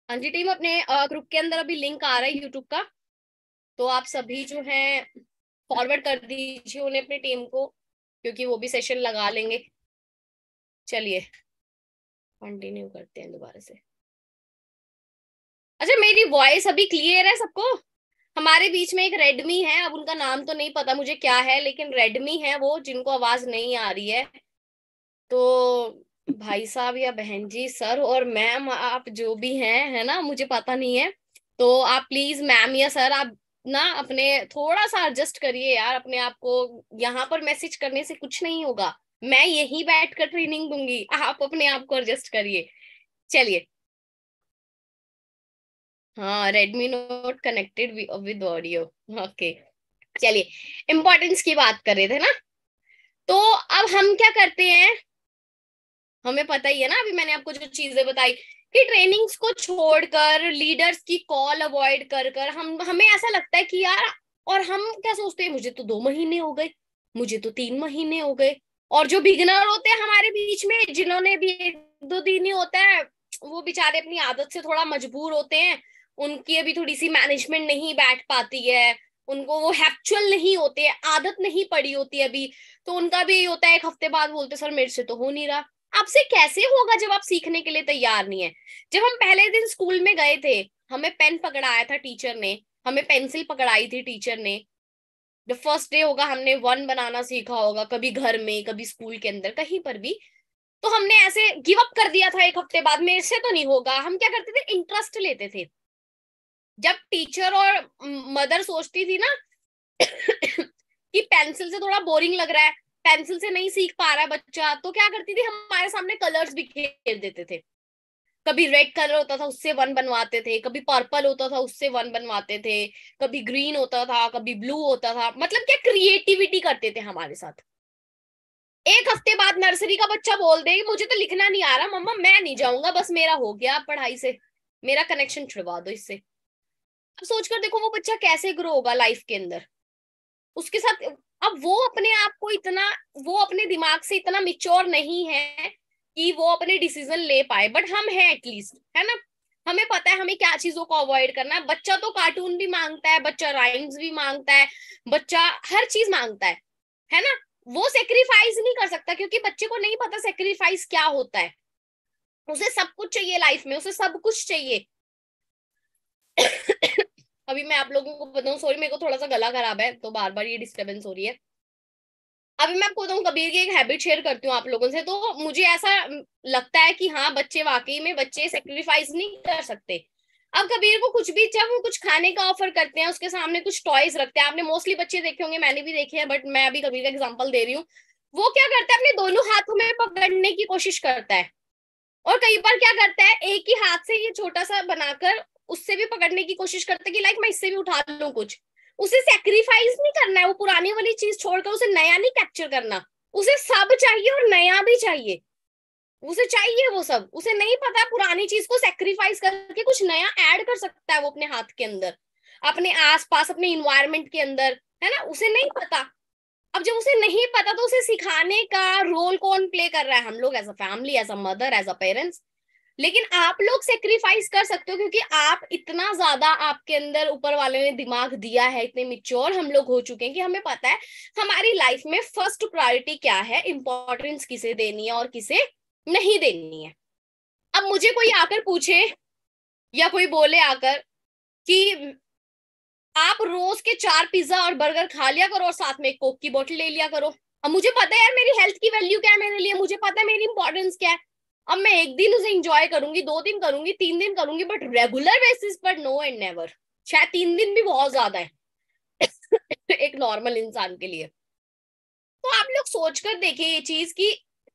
हाँ जी टीम, अपने ग्रुप के अंदर अभी लिंक आ रहा है यूट्यूब का, तो आप सभी जो है फॉरवर्ड कर दीजिए उन्हें, अपनी टीम को, क्योंकि वो भी सेशन लगा लेंगे। चलिए कंटिन्यू करते हैं दोबारा से। अच्छा, मेरी वॉइस अभी क्लियर है सबको? हमारे बीच में एक रेडमी है, अब उनका नाम तो नहीं पता मुझे क्या है, लेकिन रेडमी है वो, जिनको आवाज नहीं आ रही है। तो भाई साहब या बहन जी, सर और मैम, आप जो भी हैं, है ना, मुझे पता नहीं है। तो आप प्लीज मैम या सर, आप ना अपने थोड़ा सा एडजस्ट करिए यार अपने आप को। यहाँ पर मैसेज करने से कुछ नहीं होगा, मैं यहीं बैठ कर ट्रेनिंग दूंगी, आप अपने आप को एडजस्ट करिए। चलिए। हाँ, Redmi note connected with audio. Okay, चलिए। इम्पोर्टेंस की बात कर रहे थे ना, तो अब हम क्या करते हैं, हमें पता ही है ना, अभी मैंने आपको जो चीजें बताई कि ट्रेनिंग्स को छोड़कर, लीडर्स की कॉल अवॉइड कर कर हमें ऐसा लगता है कि यार, और हम क्या सोचते हैं, मुझे तो 2 महीने हो गए, मुझे तो 3 महीने हो गए। और जो बिगिनर होते हैं हमारे बीच में, जिन्होंने भी 1-2 दिन ही होता है, वो बेचारे अपनी आदत से थोड़ा मजबूर होते हैं, उनकी अभी थोड़ी सी मैनेजमेंट नहीं बैठ पाती है, उनको वो हैप्चुअल नहीं होते हैं, आदत नहीं पड़ी होती अभी। तो उनका भी यही होता है, एक हफ्ते बाद बोलते सर मेरे से तो हो नहीं रहा। आपसे कैसे होगा जब आप सीखने के लिए तैयार नहीं है? जब हम पहले दिन स्कूल में गए थे, हमें पेन पकड़ाया था टीचर ने, हमें पेंसिल पकड़ाई थी टीचर ने। जब फर्स्ट डे होगा, हमने वन बनाना सीखा होगा, कभी घर में, कभी स्कूल के अंदर, कहीं पर भी। तो हमने ऐसे गिव अप कर दिया था एक हफ्ते बाद, मेरे से तो नहीं होगा। हम क्या करते थे, इंटरेस्ट लेते थे। जब टीचर और मदर सोचती थी ना कि पेंसिल से थोड़ा बोरिंग लग रहा है, पेंसिल से नहीं सीख पा रहा है बच्चा, तो क्या करती थी, हमारे सामने कलर्स भी खेल देते थे। कभी रेड कलर होता था, उससे वन बनवाते थे, कभी पर्पल होता था, उससे वन बनवाते थे, कभी ग्रीन होता था, कभी ब्लू होता था। मतलब क्या क्रिएटिविटी करते थे हमारे साथ। एक हफ्ते बाद नर्सरी का बच्चा बोल दे मुझे तो लिखना नहीं आ रहा मम्मा, मैं नहीं जाऊंगा, बस मेरा हो गया पढ़ाई से, मेरा कनेक्शन छुड़वा दो इससे। अब सोचकर देखो वो बच्चा कैसे ग्रो होगा लाइफ के अंदर, उसके साथ। अब वो अपने आप को इतना, वो अपने दिमाग से इतना मिच्योर नहीं है कि वो अपने डिसीजन ले पाए, बट हम हैं एटलीस्ट, है ना। हमें पता है हमें क्या चीजों को अवॉइड करना है। बच्चा तो कार्टून भी मांगता है, बच्चा राइम्स भी मांगता है, बच्चा हर चीज मांगता है ना। वो सेक्रीफाइस नहीं कर सकता, क्योंकि बच्चे को नहीं पता सेक्रीफाइस क्या होता है। उसे सब कुछ चाहिए लाइफ में, उसे सब कुछ चाहिए। अभी मैं आप लोगों को बताऊं, सॉरी मेरे को थोड़ा सा गला खराब है, तो बार बार ये डिस्टरबेंस हो रही है। अभी मैं आपको बताऊं, कबीर की एक हैबिट शेयर करती हूँ आप लोगों से, तो मुझे ऐसा लगता है कि हाँ, बच्चे वाकई में, बच्चे सेक्रीफाइस नहीं कर सकते। अब कबीर को कुछ भी, जब वो कुछ खाने का ऑफर करते हैं, उसके सामने कुछ टॉयज रखते हैं, आपने मोस्टली बच्चे देखे होंगे, मैंने भी देखे हैं, बट मैं अभी कबीर का एग्जांपल दे रही हूँ। वो क्या करता है, अपने दोनों हाथों में पकड़ने की कोशिश करता है, और कई बार क्या करता है, एक ही हाथ से ये छोटा सा बनाकर उससे भी पकड़ने की कोशिश करता है कि लाइक मैं इससे भी उठा लूं कुछ। उसे सेक्रीफाइस नहीं करना है, वो पुरानी वाली चीज छोड़कर उसे नया नहीं कैप्चर करना। उसे सब चाहिए और नया भी चाहिए, उसे चाहिए वो सब। उसे नहीं पता पुरानी चीज को सेक्रीफाइस करके कुछ नया ऐड कर सकता है वो अपने हाथ के अंदर, अपने आसपास, अपने इन्वायरमेंट के अंदर, है ना, उसे नहीं पता। अब जब उसे नहीं पता, तो उसे सिखाने का रोल कौन प्ले कर रहा है? हम लोग, as a family, as a mother, as a parents. लेकिन आप लोग सेक्रीफाइस कर सकते हो, क्योंकि आप इतना ज्यादा, आपके अंदर ऊपर वाले ने दिमाग दिया है, इतने मिच्योर हम लोग हो चुके हैं कि हमें पता है हमारी लाइफ में फर्स्ट प्रायोरिटी क्या है, इंपॉर्टेंस किसे देनी है और किसे नहीं देनी है। अब मुझे कोई आकर पूछे, या कोई बोले आकर कि आप रोज के 4 पिज्जा और बर्गर खा लिया करो और साथ में एक कोक की बोतल ले लिया करो। अब मुझे पता है यार, मेरी हेल्थ की वैल्यू क्या है मेरे लिए, मुझे पता है मेरी इंपॉर्टेंस क्या है। अब मैं एक दिन उसे एंजॉय करूंगी, 2 दिन करूंगी, 3 दिन करूंगी, बट रेगुलर बेसिस पर नो एंड नेवर। शायद 3 दिन भी बहुत ज्यादा है एक नॉर्मल इंसान के लिए। तो आप लोग सोचकर देखिए ये चीज की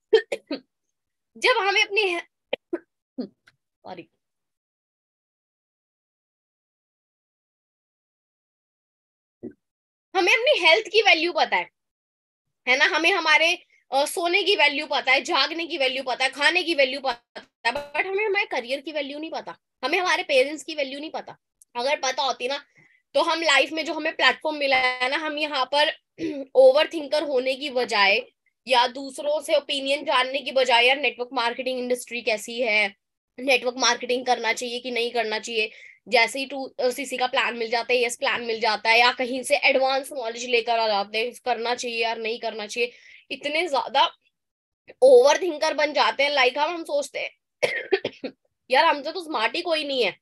जब हमें अपनी सॉरी, हमें अपनी हेल्थ की वैल्यू पता है ना, हमें हमारे सोने की वैल्यू पता है, जागने की वैल्यू पता है, खाने की वैल्यू पता है, बट हमें हमारे करियर की वैल्यू नहीं पता, हमें हमारे पेरेंट्स की वैल्यू नहीं पता। अगर पता होती ना, तो हम लाइफ में जो हमें प्लेटफॉर्म मिला है ना, हम यहाँ पर ओवर थिंकर होने की बजाय, या दूसरों से ओपिनियन जानने की बजाय, यार नेटवर्क मार्केटिंग इंडस्ट्री कैसी है, नेटवर्क मार्केटिंग करना चाहिए कि नहीं करना चाहिए, जैसे ही 2cc का प्लान मिल जाता है, यस प्लान मिल जाता है, या कहीं से एडवांस नॉलेज लेकर आ जाते हैं, करना चाहिए यार नहीं करना चाहिए, इतने ज्यादा ओवर थिंकर बन जाते हैं। लाइक हम सोचते हैं यार हमसे तो स्मार्ट ही कोई नहीं है।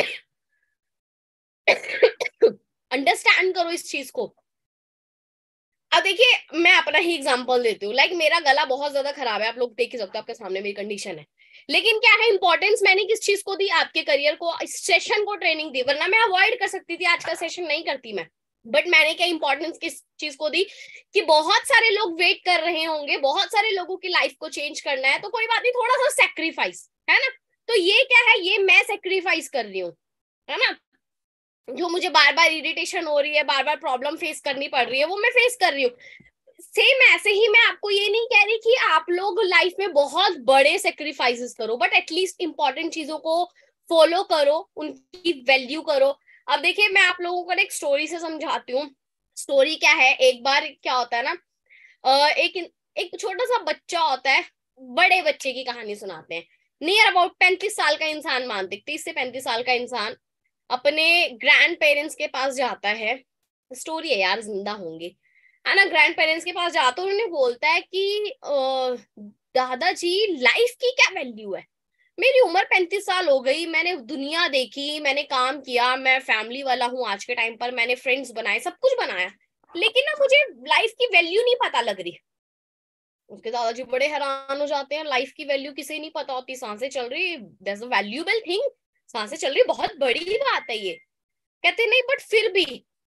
अंडरस्टैंड करो इस चीज को। अब देखिए मैं अपना ही एग्जांपल देती हूँ, लाइक मेरा गला बहुत ज्यादा खराब है, आप लोग देख ही सकते हो, आपके सामने मेरी कंडीशन है, लेकिन क्या है इंपॉर्टेंस मैंने किस चीज को दी, आपके करियर को, इस सेशन को ट्रेनिंग दी, वरना मैं अवॉइड कर सकती थी, आज का सेशन नहीं करती मैं। बट मैंने क्या इंपॉर्टेंस किस चीज को दी कि बहुत सारे लोग वेट कर रहे होंगे, बहुत सारे लोगों की लाइफ को चेंज करना है, तो कोई बात नहीं, थोड़ा सा सेक्रीफाइस है ना। तो ये क्या है, ये मैं सेक्रीफाइस कर रही हूँ, है ना। जो मुझे बार बार इरिटेशन हो रही है, बार बार प्रॉब्लम फेस करनी पड़ रही है, वो मैं फेस कर रही हूँ। सेम ऐसे ही मैं आपको ये नहीं कह रही कि आप लोग लाइफ में बहुत बड़े सेक्रीफाइसेस करो, बट एटलीस्ट इंपॉर्टेंट चीजों को फॉलो करो, उनकी वैल्यू करो। अब देखिए मैं आप लोगों को एक स्टोरी से समझाती हूँ। स्टोरी क्या है, एक बार क्या होता है ना, एक एक छोटा सा बच्चा होता है, बड़े बच्चे की कहानी सुनाते हैं, नियर अबाउट 35 साल का इंसान, मानते 30 से 35 साल का इंसान अपने ग्रैंड पेरेंट्स के पास जाता है, स्टोरी है यार, जिंदा होंगे, है ना। ग्रैंड पेरेंट्स के पास जाता है, उन्हें बोलता है कि दादाजी लाइफ की क्या वैल्यू है, मेरी उम्र 35 साल हो गई, मैंने दुनिया देखी, मैंने काम किया, मैं फैमिली वाला हूँ आज के टाइम पर, मैंने फ्रेंड्स बनाए, सब कुछ बनाया, लेकिन ना मुझे लाइफ की वैल्यू नहीं पता लग रही। उसके दादाजी बड़े हैरान हो जाते हैं, लाइफ की वैल्यू किसे नहीं पता होती, सांसें चल रही, दैट्स अ वैल्यूएबल थिंग, सांसें चल रही बहुत बड़ी बात है ये। कहते नहीं, बट फिर भी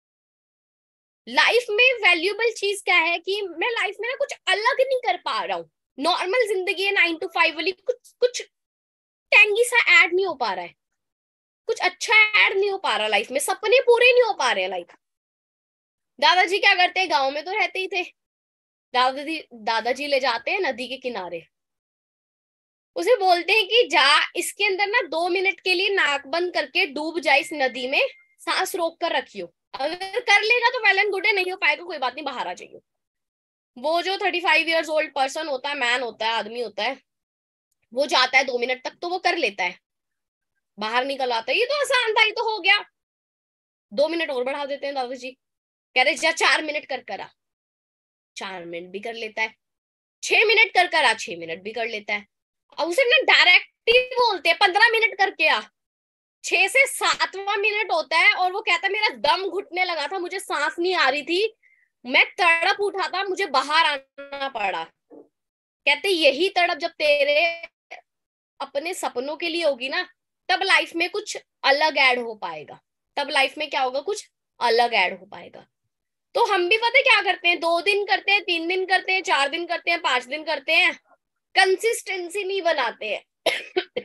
लाइफ में वैल्यूएबल चीज क्या है कि मैं लाइफ में ना कुछ अलग नहीं कर पा रहा हूँ, नॉर्मल जिंदगी है 9 to 5 वाली, कुछ कुछ टैंगी सा ऐड नहीं हो पा रहा है, कुछ अच्छा ऐड नहीं हो पा रहा लाइफ में, सपने पूरे नहीं हो पा रहे लाइफ। दादाजी क्या करते हैं, गांव में तो रहते ही थे, दादाजी दादाजी ले जाते हैं नदी के किनारे, उसे बोलते हैं कि जा इसके अंदर ना 2 मिनट के लिए नाक बंद करके डूब जाए इस नदी में, सांस रोक कर रखियो, अगर कर लेगा तो वेल एंड गुड है, नहीं हो पाएगा कोई बात नहीं, बाहर आ जाइए। वो जो 35 years ओल्ड पर्सन होता है, मैन होता है, आदमी होता है, वो जाता है 2 मिनट तक तो वो कर लेता है, बाहर निकल आता है, ये तो आसान था, ये तो हो गया। 2 मिनट और बढ़ा देते हैं दादाजी, कह रहे जा 4 मिनट कर करा, 4 मिनट भी कर लेता है, 6 मिनट कर करा, 6 मिनट भी कर लेता है। अब उसे ना डायरेक्ट ही बोलते हैं 15 मिनट करके आ, 6 से 7वां मिनट होता है और वो कहता है मेरा दम घुटने लगा था, मुझे सांस नहीं आ रही थी, मैं तड़प उठा था, मुझे बाहर आना पड़ा। कहते यही तड़प जब तेरे अपने सपनों के लिए होगी ना, तब लाइफ में कुछ अलग ऐड हो पाएगा, तब लाइफ में क्या होगा, कुछ अलग ऐड हो पाएगा। तो हम भी पता है क्या करते हैं, 2 दिन करते हैं, 3 दिन करते हैं, 4 दिन करते हैं, 5 दिन करते हैं, कंसिस्टेंसी नहीं बनाते हैं।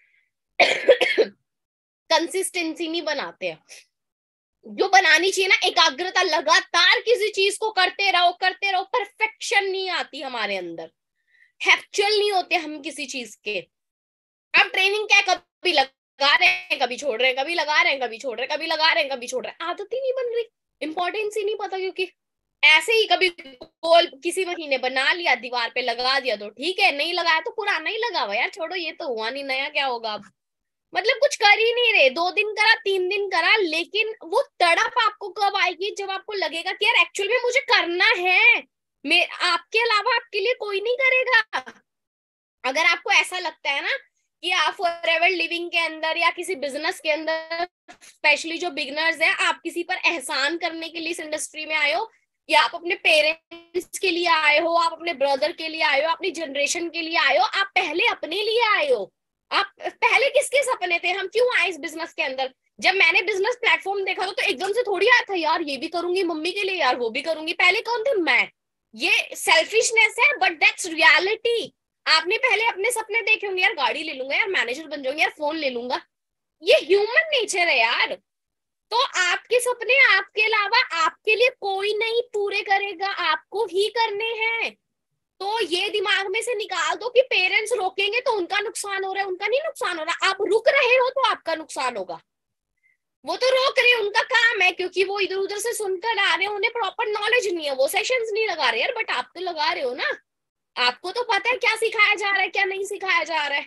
कंसिस्टेंसी नहीं बनाते हैं, जो बनानी चाहिए ना एकाग्रता, लगातार किसी चीज को करते रहो करते रहो, परफेक्शन नहीं आती हमारे अंदर, हैप्चुअल नहीं होते हम किसी चीज के। अब ट्रेनिंग क्या, कभी लगा रहे हैं कभी छोड़ रहे हैं, कभी लगा रहे हैं कभी छोड़ रहे हैं, कभी लगा रहे हैं कभी छोड़ रहे हैं, आदत ही नहीं बन रही, इंपॉर्टेंस ही नहीं पता, क्योंकि ऐसे ही कभी गोल किसी महीने बना लिया, दीवार पे लगा दिया तो ठीक है, नहीं लगाया तो पुराना ही लगा हुआ, यार छोड़ो ये तो हुआ नहीं, नया क्या होगा अब। मतलब कुछ कर ही नहीं रहे, 2 दिन करा 3 दिन करा, लेकिन वो तड़प आपको कब आएगी, जब आपको लगेगा कि यार एक्चुअल में मुझे करना है, मैं आपके अलावा आपके लिए कोई नहीं करेगा। अगर आपको ऐसा लगता है ना कि आप फॉरएवर लिविंग के अंदर या किसी बिजनेस के अंदर, स्पेशली जो बिगनर्स है, आप किसी पर एहसान करने के लिए इस इंडस्ट्री में आए हो, या आप अपने पेरेंट्स के लिए आए हो, आप अपने ब्रदर के लिए आए हो, अपनी जनरेशन के लिए आए हो, आप पहले अपने लिए आए हो। आप पहले किसके सपने थे, हम क्यों आए इस बिजनेस के अंदर। जब मैंने बिजनेस प्लेटफॉर्म देखा तो एकदम से थोड़ी आया था यार ये भी करूंगी मम्मी के लिए, यार वो भी करूंगी, पहले कौन थे मैं। ये सेल्फिशनेस है, बट दैट्स रियलिटी। आपने पहले अपने सपने देखे होंगे, यार गाड़ी ले लूंगा, यार मैनेजर बन जाऊंगा, यार फोन ले लूंगा, ये ह्यूमन नेचर है यार। तो आपके सपने आपके अलावा आपके लिए कोई नहीं पूरे करेगा, आपको ही करने हैं। तो ये दिमाग में से निकाल दो कि पेरेंट्स रोकेंगे तो उनका नुकसान हो रहा है, उनका नहीं नुकसान हो रहा, आप रुक रहे हो तो आपका नुकसान होगा। वो तो रोक रहे हैं, उनका काम है, क्योंकि वो इधर उधर से सुनकर आ रहे हैं, उन्हें प्रॉपर नॉलेज नहीं है, वो सेशंस नहीं लगा रहे यार, बट आप तो लगा रहे हो ना, आपको तो पता है क्या सिखाया जा रहा है क्या नहीं सिखाया जा रहा है।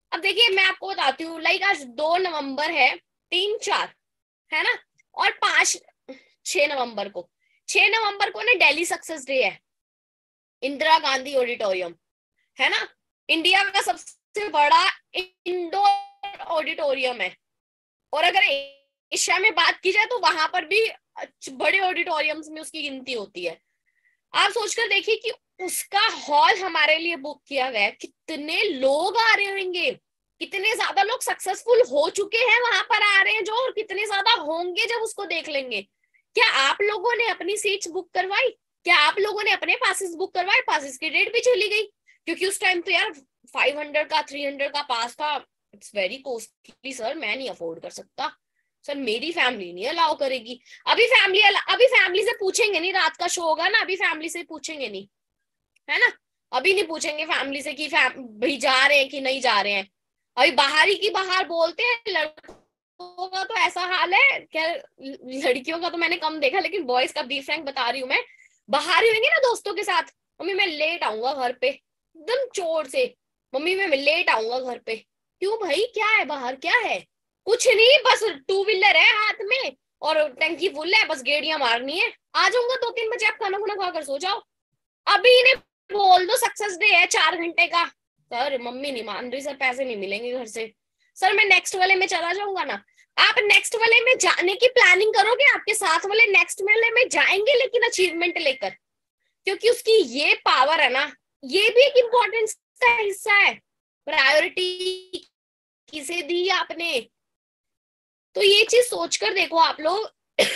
अब देखिए मैं आपको बताती हूँ, लाइक आज 2 नवंबर है, 3, 4 है ना, और 5, 6 नवंबर को, 6 नवंबर को ना दिल्ली सक्सेस डे है, इंदिरा गांधी ऑडिटोरियम, है ना, इंडिया का सबसे बड़ा इंडोर ऑडिटोरियम है। और अगर एशिया में बात की जाए तो वहां पर भी बड़े ऑडिटोरियम्स में उसकी गिनती होती है। आप सोचकर देखिए कि उसका हॉल हमारे लिए बुक किया गया है, कितने लोग आ रहे होंगे, कितने ज्यादा लोग सक्सेसफुल हो चुके हैं वहां पर आ रहे हैं जो, और कितने ज्यादा होंगे जब उसको देख लेंगे। क्या आप लोगों ने अपनी सीट्स बुक करवाई? क्या आप लोगों ने अपने पासेस बुक करवाए? पासेस की डेट भी चली गई, क्योंकि उस टाइम तो यार 500 का 300 का पास था। इट्स वेरी कॉस्टली सर, मैं नहीं अफोर्ड कर सकता सर, मेरी फैमिली नहीं अलाउ करेगी। अभी फैमिली से पूछेंगे नहीं, रात का शो होगा ना, अभी फैमिली से पूछेंगे नहीं, है ना, अभी नहीं पूछेंगे फैमिली से कि भाई जा रहे हैं कि नहीं जा रहे हैं। अभी बाहर ही की बाहर बोलते हैं। लड़कों का तो ऐसा हाल है क्या, लड़कियों का तो मैंने कम देखा, लेकिन बॉयज का बी फ्रैंक बता रही हूँ मैं, बाहर ही होंगे ना दोस्तों के साथ, मम्मी मैं लेट आऊंगा घर पे, एकदम चोर से, मम्मी मैं लेट आऊंगा घर पे। क्यों भाई, क्या है बाहर, क्या है? कुछ नहीं, बस 2 व्हीलर है हाथ में और टंकी फुल है, बस गेड़ियां मारनी है, आ जाऊंगा 2-3 बजे, आप खाना खुना खाकर सो जाओ। अभी इन्हें बोल दो सक्सेस डे है 4 घंटे का, सर मम्मी नहीं मान रही, सर पैसे नहीं मिलेंगे घर से, सर मैं नेक्स्ट वाले में चला जाऊंगा ना। आप नेक्स्ट वाले में जाने की प्लानिंग करोगे, आपके साथ वाले नेक्स्ट वाले में जाएंगे, लेकिन अचीवमेंट लेकर, क्योंकि उसकी ये पावर है ना, ये भी एक इम्पोर्टेंस का हिस्सा है। प्रायोरिटी किसे दी आपने, तो ये चीज सोचकर देखो आप लोग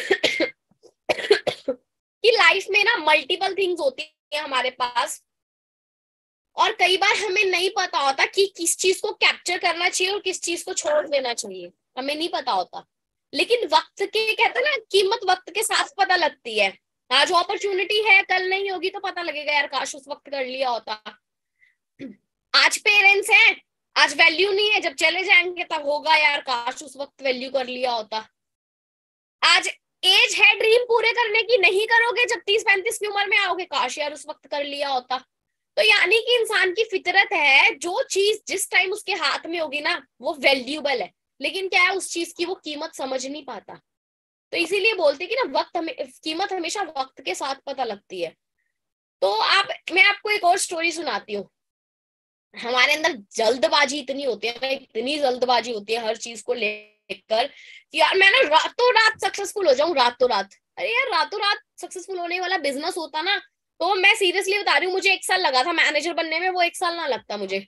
कि लाइफ में ना मल्टीपल थिंग्स होती है हमारे पास, और कई बार हमें नहीं पता होता कि किस चीज को कैप्चर करना चाहिए और किस चीज को छोड़ देना चाहिए, हमें नहीं पता होता। लेकिन वक्त के, कहते हैं ना, कीमत वक्त के साथ पता लगती है। आज अपॉर्चुनिटी है, कल नहीं होगी तो पता लगेगा यार काश उस वक्त कर लिया होता। आज पेरेंट्स हैं, आज वैल्यू नहीं है, जब चले जाएंगे तब होगा यार काश उस वक्त वैल्यू कर लिया होता। आज एज है ड्रीम पूरे करने की, नहीं करोगे जब 30-35 की उम्र में आओगे, काश यार उस वक्त कर लिया होता। तो यानी कि इंसान की फितरत है, जो चीज जिस टाइम उसके हाथ में होगी ना वो वैल्यूबल है, लेकिन क्या है उस चीज की वो कीमत समझ नहीं पाता। तो इसीलिए बोलते कि ना वक्त कीमत हमेशा वक्त के साथ पता लगती है। तो मैं आपको एक और स्टोरी सुनाती हूँ। हमारे अंदर जल्दबाजी इतनी होती है ना, इतनी जल्दबाजी होती है हर चीज को लेकर कि यार मैं ना रातों रात सक्सेसफुल हो जाऊं, रातों रात। अरे यार रातों रात सक्सेसफुल होने वाला बिजनेस होता ना, तो मैं सीरियसली बता रही हूँ, मुझे 1 साल लगा था मैनेजर बनने में, वो 1 साल ना लगता मुझे।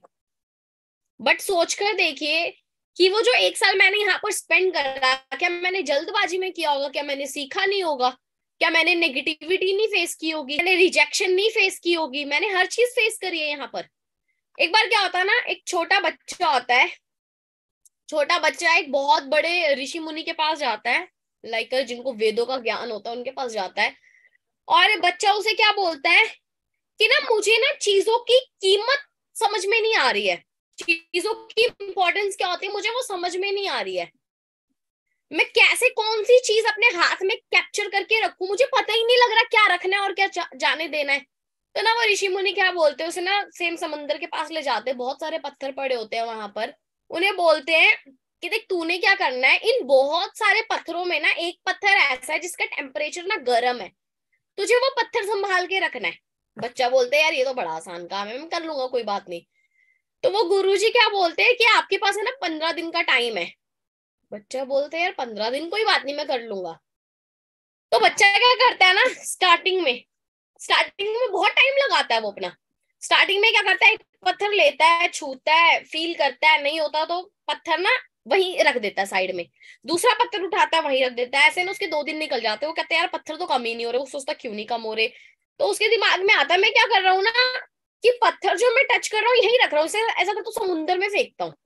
बट सोचकर देखिए कि वो जो 1 साल मैंने यहाँ पर स्पेंड करा, क्या मैंने जल्दबाजी में किया होगा? क्या मैंने सीखा नहीं होगा? क्या मैंने नेगेटिविटी नहीं फेस की होगी? मैंने रिजेक्शन नहीं फेस की होगी? मैंने हर चीज फेस करी है यहाँ पर। एक बार क्या होता है ना, एक छोटा बच्चा होता है, छोटा बच्चा एक बहुत बड़े ऋषि मुनि के पास जाता है, लाइक जिनको वेदों का ज्ञान होता है उनके पास जाता है, और बच्चा उसे क्या बोलता है कि ना मुझे ना चीजों की कीमत समझ में नहीं आ रही है, चीजों की इंपॉर्टेंस क्या होती है मुझे वो समझ में नहीं आ रही है, मैं कैसे कौन सी चीज अपने हाथ में कैप्चर करके रखूं, मुझे पता ही नहीं लग रहा क्या रखना है और क्या जाने देना है। तो ना वो ऋषि मुनि क्या बोलते हैं उसे ना, सेम समंदर के पास ले जाते हैं, बहुत सारे पत्थर पड़े होते हैं वहां पर, उन्हें बोलते हैं कि देख तूने क्या करना है, इन बहुत सारे पत्थरों में ना एक पत्थर ऐसा है जिसका टेम्परेचर ना गर्म है, तुझे वो पत्थर संभाल के रखना है। बच्चा बोलते है यार ये तो बड़ा आसान काम है, मैं कर लूंगा कोई बात नहीं। तो वो गुरुजी क्या बोलते हैं कि आपके पास है ना 15 दिन का टाइम है। बच्चा बोलते है यार 15 दिन कोई बात नहीं मैं कर लूंगा। तो बच्चा क्या करता है ना, स्टार्टिंग में बहुत टाइम लगाता है वो अपना। स्टार्टिंग में क्या करता है, एक पत्थर लेता है, छूता है, फील करता है, नहीं होता तो पत्थर ना वहीं रख देता है साइड में, दूसरा पत्थर उठाता है वहीं रख देता है, ऐसे ना उसके 2 दिन निकल जाते हैं। वो कहते हैं यार पत्थर तो कम ही नहीं हो रहे, वो सोचता क्यों नहीं कम हो रहे। तो उसके दिमाग में आता है मैं क्या कर रहा हूँ ना, कि पत्थर जो मैं टच कर रहा हूँ यहीं रख रहा हूँ, इसे ऐसा कर तो समुद्र में फेंकता हूँ।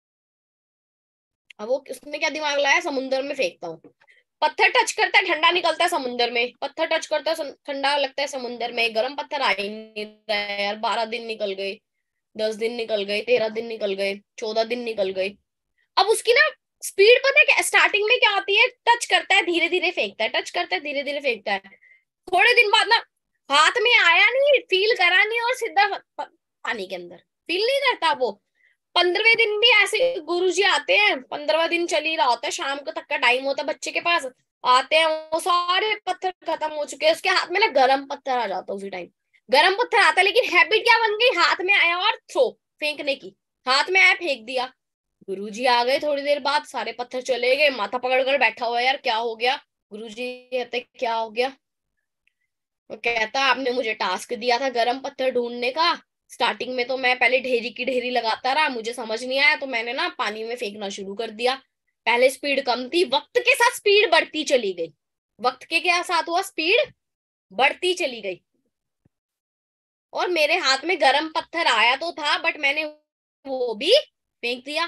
अब वो उसने क्या दिमाग लाया, समुद्र में फेंकता हूँ। पत्थर टच करता है ठंडा निकलता है समुंदर में, पत्थर टच करता है ठंडा लगता है समुंदर में, गर्म पत्थर आ ही नहीं रहा है यार, 12 दिन निकल गए, 10 दिन निकल गए, 13 दिन निकल गए, 14 दिन निकल गए। अब उसकी ना स्पीड पता है क्या, स्टार्टिंग में क्या होती है, टच करता है धीरे धीरे फेंकता है, टच करता है धीरे धीरे फेंकता है, थोड़े दिन बाद ना हाथ में आया नहीं, फील करा नहीं और सीधा पानी के अंदर, फील नहीं करता वो। 15वें दिन भी ऐसे गुरुजी आते हैं, 15वां दिन चल ही रहा होता है, शाम को तक का टाइम होता है बच्चे के पास, आते हैं वो सारे पत्थर खत्म हो चुके हैं, उसके हाथ में ना गरम पत्थर आ जाता है उसी टाइम, गरम पत्थर आता है, लेकिन हैबिट क्या बन गई, हाथ में आया और थ्रो, फेंकने की, हाथ में आया फेंक दिया। गुरुजी आ गए थोड़ी देर बाद, सारे पत्थर चले गए, माथा पकड़ कर बैठा हुआ है, यार क्या हो गया। गुरुजी कहते क्या हो गया, वो कहता आपने मुझे टास्क दिया था गरम पत्थर ढूंढने का, स्टार्टिंग में तो मैं पहले ढेरी की ढेरी लगाता रहा, मुझे समझ नहीं आया तो मैंने ना पानी में फेंकना शुरू कर दिया, पहले स्पीड कम थी, वक्त के साथ स्पीड बढ़ती चली गई, वक्त के क्या साथ हुआ, स्पीड बढ़ती चली गई, और मेरे हाथ में गरम पत्थर आया तो था बट मैंने वो भी फेंक दिया।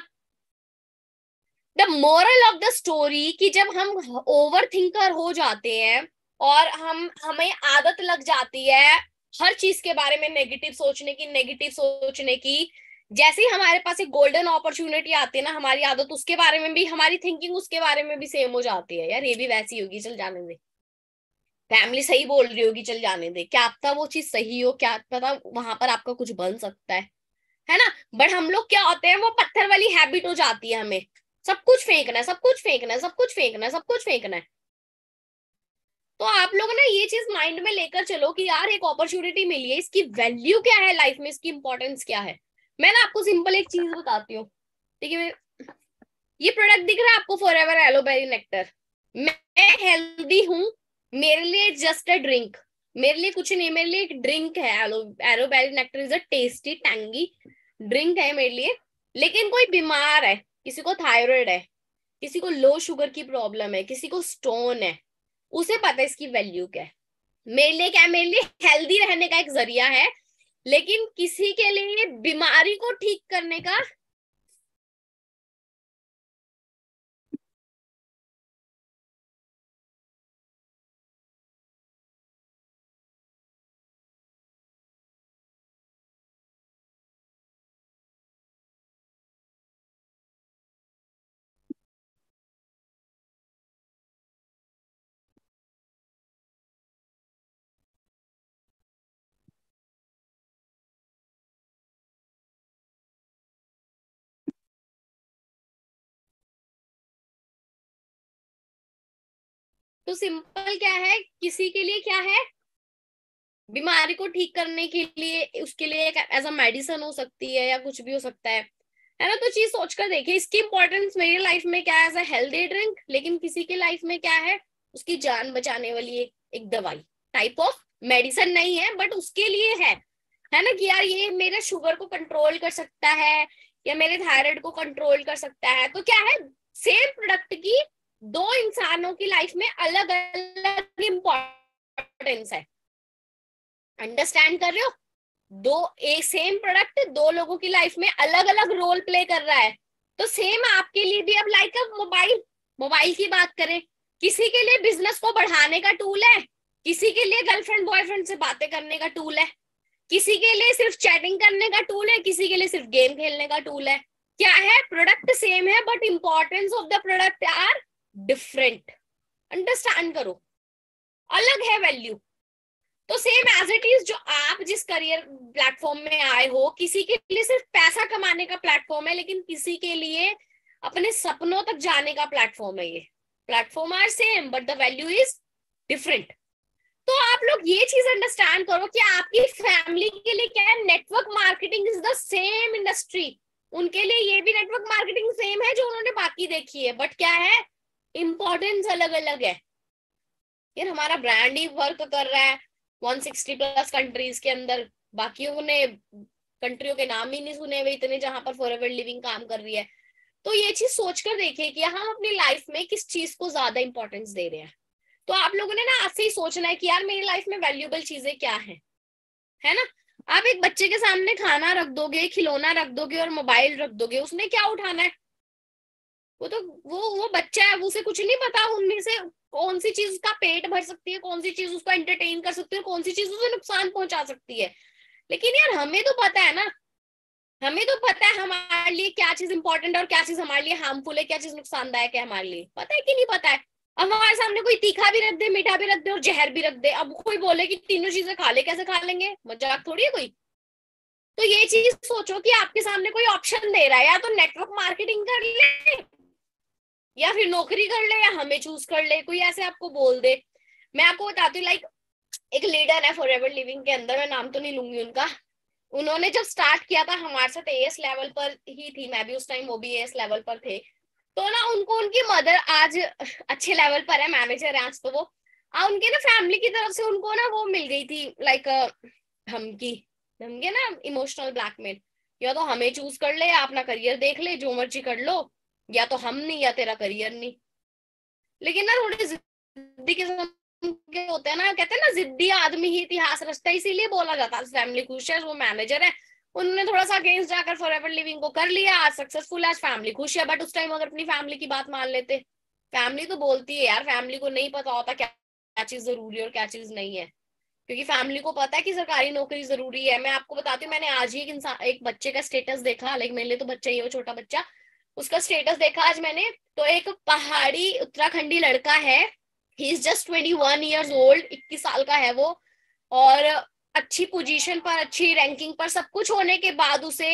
The moral of the story कि जब हम ओवर थिंकर हो जाते हैं और हमें आदत लग जाती है हर चीज के बारे में नेगेटिव सोचने की, जैसे ही हमारे पास एक गोल्डन अपॉर्चुनिटी आती है ना, हमारी आदत उसके बारे में भी, हमारी थिंकिंग उसके बारे में भी सेम हो जाती है, यार ये भी वैसी होगी चल जाने दे, फैमिली सही बोल रही होगी चल जाने दे, क्या पता वो चीज सही हो, क्या पता वहां पर आपका कुछ बन सकता है ना। बट हम लोग क्या होते हैं, वो पत्थर वाली हैबिट हो जाती है हमें, सब कुछ फेंकना है, सब कुछ फेंकना है, सब कुछ फेंकना है, सब कुछ फेंकना है। तो आप लोग ना ये चीज माइंड में लेकर चलो कि यार एक अपॉर्चुनिटी मिली है, इसकी वैल्यू क्या है लाइफ में, इसकी इंपॉर्टेंस क्या है। मैं ना आपको सिंपल एक चीज बताती हूँ, ठीक है, ये प्रोडक्ट दिख रहा है आपको, फॉरएवर एलोवेरा नेक्टर, मैं हेल्दी हूँ, मेरे लिए जस्ट अ ड्रिंक, मेरे लिए कुछ नहीं, मेरे लिए एक ड्रिंक है, aloe vera nectar is a tasty tangy drink है मेरे लिए। लेकिन कोई बीमार है, किसी को थायराइड है, किसी को लो शुगर की प्रॉब्लम है, किसी को स्टोन है, उसे पता है इसकी वैल्यू क्या है। मेरे लिए क्या है, मेरे लिए हेल्दी रहने का एक जरिया है, लेकिन किसी के लिए बीमारी को ठीक करने का। तो सिंपल क्या है, किसी के लिए क्या है, बीमारी को ठीक करने के लिए, उसके लिए एक एज अ मेडिसिन हो सकती है या कुछ भी हो सकता है ना। तो चीज सोचकर देखिए, इसकी इंपॉर्टेंस मेरी लाइफ में क्या है, एज अ हेल्दी ड्रिंक, लेकिन किसी की लाइफ में क्या है, उसकी जान बचाने वाली एक दवाई, टाइप ऑफ मेडिसिन नहीं है बट उसके लिए है ना, कि यार ये मेरे शुगर को कंट्रोल कर सकता है या मेरे थायराइड को कंट्रोल कर सकता है। तो क्या है, सेम प्रोडक्ट की दो इंसानों की लाइफ में अलग अलग इंपॉर्टेंस है, अंडरस्टैंड कर रहे हो, दो एक सेम प्रोडक्ट दो लोगों की लाइफ में अलग अलग रोल प्ले कर रहा है। तो सेम आपके लिए भी, अब लाइक मोबाइल, मोबाइल की बात करें, किसी के लिए बिजनेस को बढ़ाने का टूल है, किसी के लिए गर्लफ्रेंड बॉयफ्रेंड से बातें करने का टूल है, किसी के लिए सिर्फ चैटिंग करने का टूल है, किसी के लिए सिर्फ गेम खेलने का टूल है। क्या है, प्रोडक्ट सेम है but importance of the product are different, understand करो, अलग है वैल्यू। तो सेम एज इट इज, जो आप जिस करियर प्लेटफॉर्म में आए हो, किसी के लिए सिर्फ पैसा कमाने का प्लेटफॉर्म है, लेकिन किसी के लिए अपने सपनों तक जाने का प्लेटफॉर्म है। ये platform are same but the value is different. तो आप लोग ये चीज अंडरस्टैंड करो कि आपकी फैमिली के लिए क्या है, network marketing is the same industry, उनके लिए ये भी नेटवर्क मार्केटिंग सेम है जो उन्होंने बाकी देखी है, बट क्या है, इंपॉर्टेंस अलग अलग है। यार हमारा ब्रांड ही वर्क कर रहा है 160 प्लस कंट्रीज के अंदर, बाकियों ने कंट्रियों के नाम ही नहीं सुने हुए इतने जहां पर फॉरएवर लिविंग काम कर रही है। तो ये चीज सोचकर देखिए कि हम अपनी लाइफ में किस चीज को ज्यादा इंपॉर्टेंस दे रहे हैं। तो आप लोगों ने ना आज से ही सोचना है कि यार मेरी लाइफ में वैल्यूएबल चीजें क्या है ना। आप एक बच्चे के सामने खाना रख दोगे, खिलौना रख दोगे और मोबाइल रख दोगे, उसने क्या उठाना है, वो तो वो बच्चा है, वो उसे कुछ नहीं पता उनमें से कौन सी चीज उसका पेट भर सकती है, कौन सी चीज उसको एंटरटेन कर सकती है, कौन सी चीज उसे नुकसान पहुंचा सकती है। लेकिन यार हमें तो पता है ना, हमें तो पता है हमारे लिए क्या चीज इंपॉर्टेंट है और क्या चीज हमारे लिए हार्मफुल है, क्या चीज नुकसानदायक है हमारे लिए, पता है कि नहीं पता है। अब हमारे सामने कोई तीखा भी रख दे, मीठा भी रख दे और जहर भी रख दे, अब कोई बोले कि तीनों चीजें खा ले, कैसे खा लेंगे, मजाक थोड़ी है कोई। तो ये चीज सोचो कि आपके सामने कोई ऑप्शन दे रहा है, या तो नेटवर्क मार्केटिंग कर ले, या फिर नौकरी कर ले, या हमें चूज कर ले, कोई ऐसे आपको बोल दे। मैं आपको बताती हूँ, लाइक एक लीडर है फॉरएवर लिविंग के अंदर, मैं नाम तो नहीं लूंगी उनका। उन्होंने जब स्टार्ट किया था हमारे साथ, एएस लेवल पर ही थी, मैं भी उस टाइम, वो भी एएस लेवल पर थे। तो ना उनको उनकी मदर आज अच्छे लेवल पर है, मैनेजर है आज तो वो। उनके ना फैमिली की तरफ से उनको ना वो मिल गई थी, लाइक धमकी, धमकी ना, इमोशनल ब्लैकमेल। या तो हमें चूज कर ले, या अपना करियर देख ले, जो मर्जी कर लो, या तो हम नहीं, या तेरा करियर नहीं। लेकिन ना थोड़े जिद्दी किस्म के होते हैं ना, कहते हैं ना जिद्दी आदमी ही इतिहास रचता है, इसीलिए बोला जाता है। फैमिली खुश है, वो मैनेजर है, उन्होंने थोड़ा सा अगेंस्ट जाकर फॉरएवर लिविंग को कर लिया, आज सक्सेसफुल है, आज फैमिली खुश है। बट उस टाइम अगर अपनी फैमिली की बात मान लेते, फैमिली तो बोलती है यार, फैमिली को नहीं पता होता क्या क्या चीज जरूरी है और क्या चीज नहीं है, क्योंकि फैमिली को पता है कि सरकारी नौकरी जरूरी है। मैं आपको बताती हूँ, मैंने आज ही एक इंसान, एक बच्चे का स्टेटस देखा, लाइक मेरे लिए तो बच्चा ही है, छोटा बच्चा, उसका स्टेटस देखा आज मैंने। तो एक पहाड़ी उत्तराखंडी लड़का है, he is just 21 years old, 21 साल का है वो, और अच्छी पोजीशन पर, अच्छी रैंकिंग पर, सब कुछ होने के बाद उसे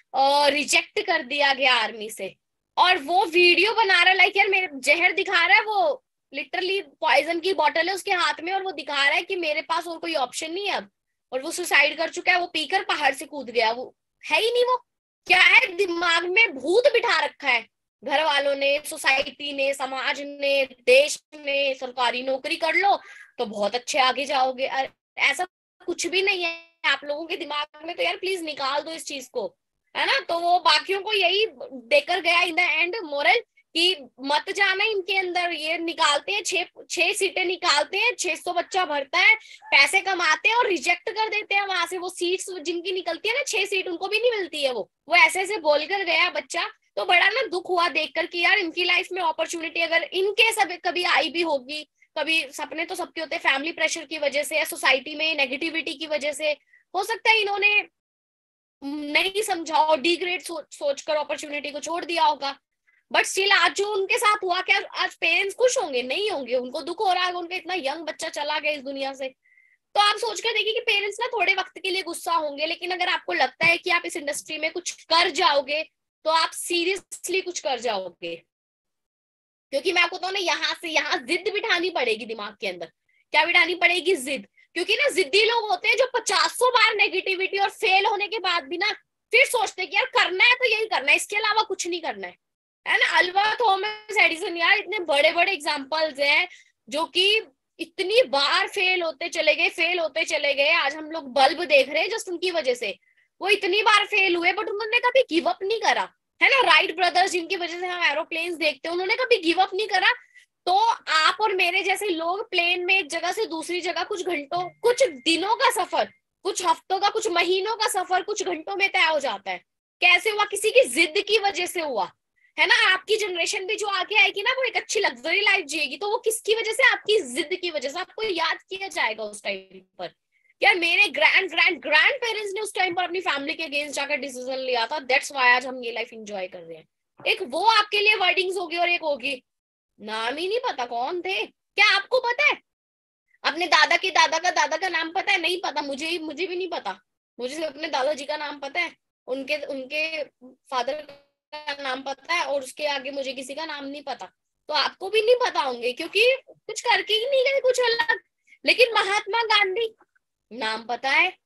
रिजेक्ट कर दिया गया आर्मी से। और वो वीडियो बना रहा है, लाइक यार मेरे जहर दिखा रहा है वो, लिटरली पॉइजन की बोतल है उसके हाथ में, और वो दिखा रहा है कि मेरे पास और कोई ऑप्शन नहीं है अब। और वो सुसाइड कर चुका है, वो पीकर पहाड़ से कूद गया, वो है ही नहीं वो। क्या है, दिमाग में भूत बिठा रखा है घर वालों ने, सोसाइटी ने, समाज ने, देश ने, सरकारी नौकरी कर लो तो बहुत अच्छे आगे जाओगे। ऐसा कुछ भी नहीं है आप लोगों के दिमाग में, तो यार प्लीज निकाल दो इस चीज को, है ना। तो वो बाकियों को यही देकर गया इन द एंड मोरल, कि मत जाना इनके अंदर। ये निकालते हैं, छह सीटें निकालते हैं, 600 बच्चा भरता है, पैसे कमाते हैं और रिजेक्ट कर देते हैं वहां से। वो सीट्स जिनकी निकलती है ना, 6 सीट, उनको भी नहीं मिलती है। वो ऐसे ऐसे बोलकर गया बच्चा। तो बड़ा ना दुख हुआ देखकर कि यार इनकी लाइफ में अपॉर्चुनिटी अगर इनके सब कभी आई भी होगी, कभी, सपने तो सबके होते हैं, फैमिली प्रेशर की वजह से या सोसाइटी में नेगेटिविटी की वजह से, हो सकता है इन्होंने नहीं समझा और डिग्रेड सोचकर अपॉर्चुनिटी को छोड़ दिया होगा। बट स्टिल आज जो उनके साथ हुआ, क्या आज पेरेंट्स खुश होंगे? नहीं होंगे, उनको दुख हो रहा है, उनका इतना यंग बच्चा चला गया इस दुनिया से। तो आप सोच कर देखिए कि पेरेंट्स ना थोड़े वक्त के लिए गुस्सा होंगे, लेकिन अगर आपको लगता है कि आप इस इंडस्ट्री में कुछ कर जाओगे, तो आप सीरियसली कुछ कर जाओगे। क्योंकि मैं आपको तो ना, यहाँ से यहाँ जिद बिठानी पड़ेगी दिमाग के अंदर। क्या बिठानी पड़ेगी? जिद। क्योंकि ना जिद्दी लोग होते हैं जो 50 बार नेगेटिविटी और फेल होने के बाद भी ना फिर सोचते हैं कि यार करना है तो यही करना है, इसके अलावा कुछ नहीं करना है ना। अल्बा थॉमस एडिसन, यार इतने बड़े बड़े एग्जाम्पल्स हैं जो कि इतनी बार फेल होते चले गए, फेल होते चले गए। आज हम लोग बल्ब देख रहे हैं जस्ट उनकी वजह से। वो इतनी बार फेल हुए बट उन्होंने कभी गिव अप नहीं करा, है ना। राइट ब्रदर्स, जिनकी वजह से हम एरोप्लेन्स देखते हैं, उन्होंने कभी गिव अप नहीं करा। तो आप और मेरे जैसे लोग प्लेन में एक जगह से दूसरी जगह कुछ घंटों, कुछ दिनों का सफर, कुछ हफ्तों का, कुछ महीनों का सफर कुछ घंटों में तय हो जाता है। कैसे हुआ? किसी की जिद की वजह से हुआ, है ना। आपकी जनरेशन भी जो आगे आएगी ना, वो एक अच्छी लग्जरी लाइफ जिएगी, तो वो किसकी वजह से? आपकी जिद की वजह से। आपको याद किया जाएगा उस टाइम पर, यार मेरे ग्रैंड ग्रैंड ग्रैंड पेरेंट्स ने उस टाइम पर अपनी फैमिली के अगेंस्ट जाकर डिसीजन लिया था, दैट्स व्हाई आज हम ये लाइफ एंजॉय कर रहे हैं। एक वो आपके लिए वर्डिंग्स होगी, और एक होगी नाम ही नहीं पता कौन थे। क्या आपको पता है अपने दादा के दादा का दादा का नाम पता है? नहीं पता, मुझे भी नहीं पता। मुझे सिर्फ अपने दादाजी का नाम पता है, उनके उनके फादर का नाम पता है, और उसके आगे मुझे किसी का नाम नहीं पता। तो आपको भी नहीं पता होंगे, क्योंकि कुछ करके ही नहीं गए कुछ अलग। लेकिन महात्मा गांधी नाम पता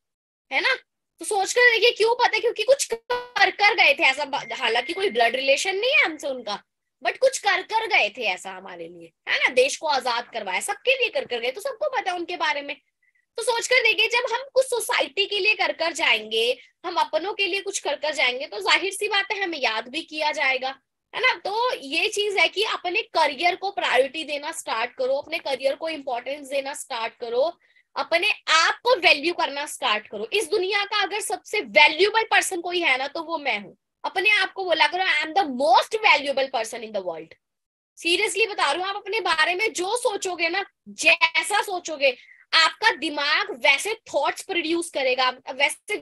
है ना। तो सोच कर देखिए क्यों पता है, क्योंकि कुछ कर गए थे ऐसा। हालांकि कोई ब्लड रिलेशन नहीं है हमसे उनका, बट कुछ कर गए थे ऐसा हमारे लिए, है ना। देश को आजाद करवाया, सबके लिए कर गए, तो सबको पता है उनके बारे में। तो सोचकर देखिए, जब हम कुछ सोसाइटी के लिए कर जाएंगे, हम अपनों के लिए कुछ कर जाएंगे, तो जाहिर सी बात है हमें याद भी किया जाएगा, है ना। तो ये चीज है कि अपने करियर को प्रायोरिटी देना स्टार्ट करो, अपने करियर को इंपॉर्टेंस देना स्टार्ट करो, अपने आप को वैल्यू करना स्टार्ट करो। इस दुनिया का अगर सबसे वैल्यूएबल पर्सन कोई है ना, तो वो मैं हूं। अपने आप को बोला करो, I am the most valuable person in the world. Seriously बता रही हूँ, आप अपने बारे में जो सोचोगे ना, जैसा सोचोगे, आपका दिमाग वैसे थॉट्स प्रोड्यूस करेगा, वैसे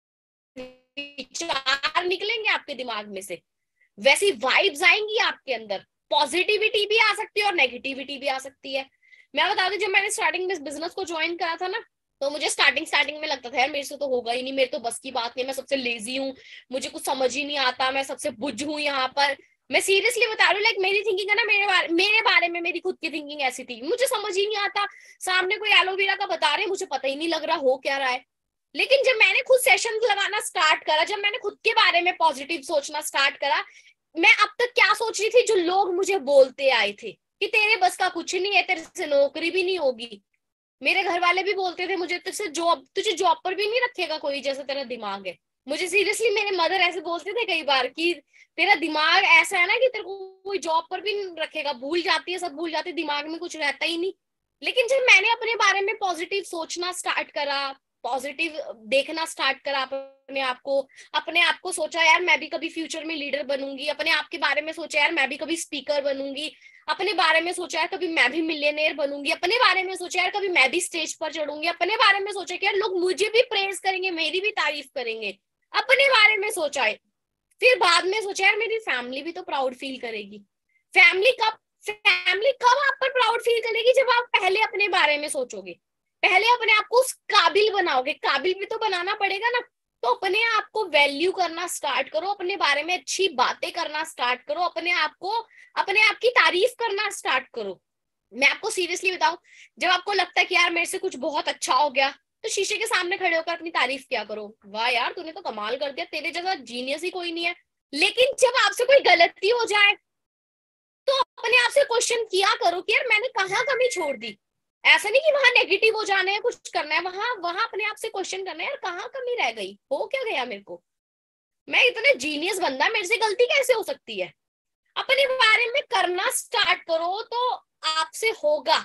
विचार निकलेंगे आपके दिमाग में से, वैसी वाइब्स आएंगी आपके अंदर। पॉजिटिविटी भी आ सकती है और नेगेटिविटी भी आ सकती है। मैं बता दूं, जब मैंने स्टार्टिंग में इस बिजनेस को ज्वाइन करा था ना, तो मुझे स्टार्टिंग में लगता था यार मेरे से तो होगा ही नहीं, मेरे तो बस की बात नहीं, मैं सबसे लेजी हूँ, मुझे कुछ समझ ही नहीं आता, मैं सबसे बुझ हूँ यहाँ पर। मैं सीरियसली बता रही हूँ, लाइक मेरी थिंकिंग है ना, मेरे बारे में मेरी खुद की थिंकिंग ऐसी थी, मुझे समझ ही नहीं आता। सामने कोई एलोवेरा का बता रहे, मुझे पता ही नहीं लग रहा हो क्या रहा है। लेकिन जब मैंने खुद सेशन लगाना स्टार्ट करा, जब मैंने खुद के बारे में पॉजिटिव सोचना स्टार्ट करा, मैं अब तक क्या सोच रही थी, जो लोग मुझे बोलते आए थे कि तेरे बस का कुछ नहीं है, तेरे से नौकरी भी नहीं होगी। मेरे घर वाले भी बोलते थे मुझे, तुझे जॉब पर भी नहीं रखेगा कोई, जैसा तेरा दिमाग है। मुझे सीरियसली मेरे मदर ऐसे बोलते थे कई बार कि तेरा दिमाग ऐसा है ना कि तेरे को कोई जॉब पर भी नहीं रखेगा, भूल जाती है, सब भूल जाती है, दिमाग में कुछ रहता ही नहीं। लेकिन जब मैंने अपने बारे में पॉजिटिव सोचना स्टार्ट करा, पॉजिटिव देखना स्टार्ट करा अपने आप को सोचा यार मैं भी कभी फ्यूचर में लीडर बनूंगी, अपने आप के बारे में सोचा यार मैं भी कभी स्पीकर बनूंगी, अपने बारे में सोचा यार कभी मैं भी मिलियनेयर बनूंगी, अपने बारे में सोचा यार कभी मैं भी स्टेज पर चढ़ूंगी, अपने बारे में सोचा कि यार लोग मुझे भी प्रेज करेंगे, मेरी भी तारीफ करेंगे, अपने बारे में सोचा है। फिर बाद में सोचा यार मेरी फैमिली भी तो प्राउड फील करेगी। फैमिली कब आप पर प्राउड फील करेगी, जब आप पहले अपने बारे में सोचोगे, पहले अपने आप को उस काबिल बनाओगे, काबिल भी तो बनाना पड़ेगा ना। तो अपने आप को वैल्यू करना स्टार्ट करो, अपने बारे में अच्छी बातें करना स्टार्ट करो, अपने आप की तारीफ करना स्टार्ट करो। मैं आपको सीरियसली बताऊं, जब आपको लगता है कि यार मेरे से कुछ बहुत अच्छा हो गया, तो शीशे के सामने खड़े होकर अपनी तारीफ किया करो, वाह यार तूने तो कमाल कर दिया, तेरे जैसा जीनियस ही कोई नहीं है। लेकिन जब आपसे कोई गलती हो जाए, तो अपने आप से क्वेश्चन किया करो कि यार मैंने कहाँ कमी छोड़ दी। ऐसा नहीं कि वहां नेगेटिव हो जाना है, कुछ करना है, वहां वहां अपने आप से क्वेश्चन करना है, यार कहाँ कमी रह गई, हो क्या गया मेरे को, मैं इतना जीनियस बंदा, मेरे से गलती कैसे हो सकती है। अपने बारे में करना स्टार्ट करो तो आपसे होगा,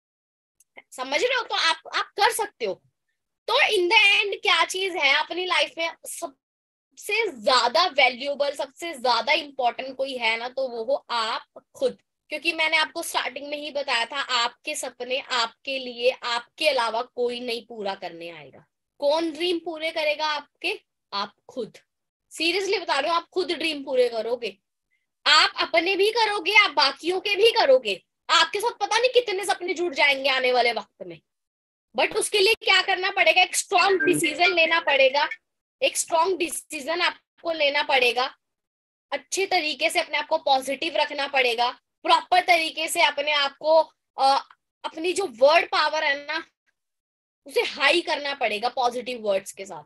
समझ रहे हो, तो आप कर सकते हो। तो इन द एंड क्या चीज है अपनी लाइफ में, सबसे ज्यादा वैल्यूएबल, सबसे ज्यादा इंपॉर्टेंट कोई है ना, तो वो हो आप खुद। क्योंकि मैंने आपको स्टार्टिंग में ही बताया था, आपके सपने आपके लिए, आपके अलावा कोई नहीं पूरा करने आएगा। कौन ड्रीम पूरे करेगा आपके? आप खुद। सीरियसली बता रहे हो, आप खुद ड्रीम पूरे करोगे, आप अपने भी करोगे, आप बाकियों के भी करोगे। आपके साथ पता नहीं कितने सपने जुड़ जाएंगे आने वाले वक्त में, बट उसके लिए क्या करना पड़ेगा, एक स्ट्रॉन्ग डिसीजन लेना पड़ेगा, एक स्ट्रॉन्ग डिसीजन आपको लेना पड़ेगा, अच्छे तरीके से अपने आप को पॉजिटिव रखना पड़ेगा, प्रॉपर तरीके से अपने आप को अपनी जो वर्ड पावर है ना, उसे हाई करना पड़ेगा पॉजिटिव वर्ड्स के साथ।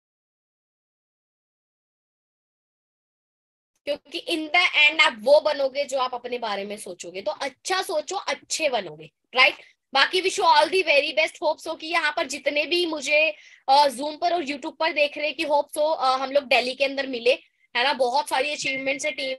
क्योंकि इन द एंड आप वो बनोगे जो आप अपने बारे में सोचोगे, तो अच्छा सोचो, अच्छे बनोगे, राइट। बाकी wish you all the very best. Hopes हो कि यहाँ पर जितने भी मुझे जूम पर और यूट्यूब पर देख रहे, कि होप्स हो हम लोग दिल्ली के अंदर मिले, है ना। बहुत सारी अचीवमेंट्स है टीम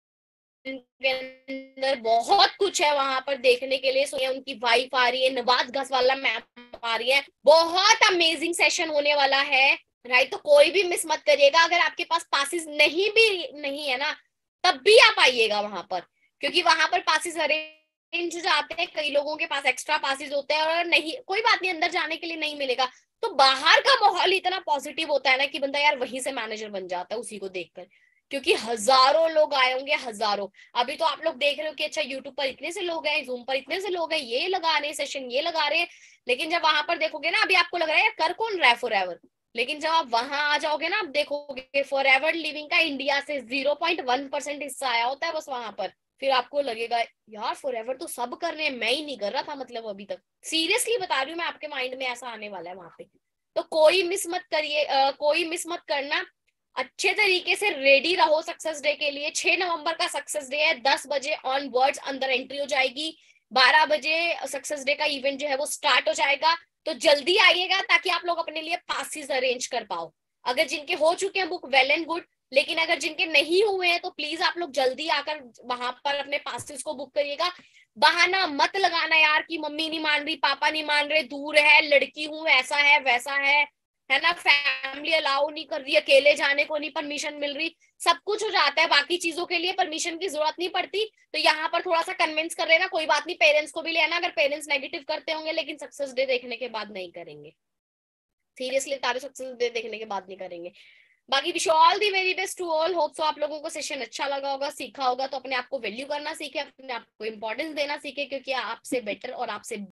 के अंदर, बहुत कुछ है वहां पर देखने के लिए। सोनिया उनकी वाइफ आ रही है, नवाज घसवाला मैम आ रही है, बहुत अमेजिंग सेशन होने वाला है, राइट। तो कोई भी मिस मत करिएगा। अगर आपके पास पासिस नहीं है ना, तब भी आप आइएगा वहां पर, क्योंकि वहां पर पासिस अरेंज हो जाते हैं, कई लोगों के पास एक्स्ट्रा पासिस होते हैं, और नहीं कोई बात नहीं, अंदर जाने के लिए नहीं मिलेगा, तो बाहर का माहौल इतना पॉजिटिव होता है ना कि बंदा यार वहीं से मैनेजर बन जाता है उसी को देखकर। क्योंकि हजारों लोग आए होंगे, हजारों। अभी तो आप लोग देख रहे हो कि अच्छा यूट्यूब पर इतने से लोग हैं, जूम पर इतने से लोग हैं, ये लगा रहे हैं सेशन, ये लगा रहे हैं। लेकिन जब वहां पर देखोगे ना, अभी आपको लग रहा है यार कर कौन रहा है फॉर एवर, लेकिन जब आप वहां आ जाओगे ना, आप देखोगे फॉर एवर लिविंग का इंडिया से 0.1% हिस्सा आया होता है बस वहां पर। फिर आपको लगेगा यार फॉर एवर तो सब कर रहे हैं, मैं ही नहीं कर रहा था मतलब अभी तक। सीरियसली बता रही हूँ मैं, आपके माइंड में ऐसा आने वाला है वहां पे। तो कोई मिस मत करिए, कोई मिस मत करना। अच्छे तरीके से रेडी रहो सक्सेस डे के लिए। 6 नवंबर का सक्सेस डे है, 10 बजे ऑन वर्ड्स अंदर एंट्री हो जाएगी, 12 बजे सक्सेस डे का इवेंट जो है वो स्टार्ट हो जाएगा। तो जल्दी आइएगा ताकि आप लोग अपने लिए पासिस अरेंज कर पाओ। अगर जिनके हो चुके हैं बुक, वेल एंड गुड, लेकिन अगर जिनके नहीं हुए हैं तो प्लीज आप लोग जल्दी आकर वहां पर अपने पासिस को बुक करिएगा। बहाना मत लगाना यार कि मम्मी नहीं मान रही, पापा नहीं मान रहे, दूर है, लड़की हूं, ऐसा है वैसा है ना, फैमिली अलाउ नहीं कर रही, अकेले जाने को नहीं परमिशन मिल रही। सब कुछ हो जाता है, बाकी चीजों के लिए परमिशन की जरूरत नहीं पड़ती। तो यहाँ पर थोड़ा सा कन्विंस कर लेना, कोई बात नहीं, पेरेंट्स को भी लेना, अगर पेरेंट्स नेगेटिव करते होंगे लेकिन सक्सेस डे देखने के बाद नहीं करेंगे, सीरियसली तारे सक्सेस डे देखने के बाद नहीं करेंगे। बाकी wish all the very best to all. Hope so आप लोगों को सेशन अच्छा लगा होगा, सीखा होगा, तो अपने आप को वैल्यू करना सीखे, अपने आप को इंपॉर्टेंस देना सीखे, क्योंकि आपसे बेटर और आपसे